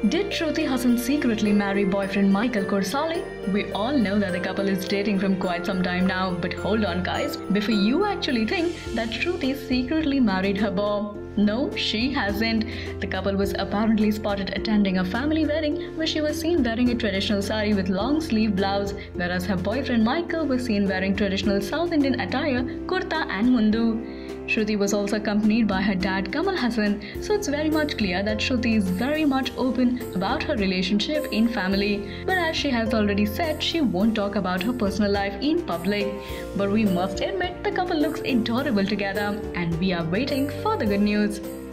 Did Shruti Hassan secretly marry boyfriend Michael Korsali? We all know that the couple is dating from quite some time now, but hold on guys, before you actually think that Shruti secretly married her beau. No, she hasn't. The couple was apparently spotted attending a family wedding where she was seen wearing a traditional sari with long sleeve blouse, whereas her boyfriend Michael was seen wearing traditional South Indian attire, kurta and mundu. Shruti was also accompanied by her dad Kamal Hassan, so it's very much clear that Shruti is very much open about her relationship in family. But as she has already said, she won't talk about her personal life in public. But we must admit the couple looks adorable together, and we are waiting for the good news.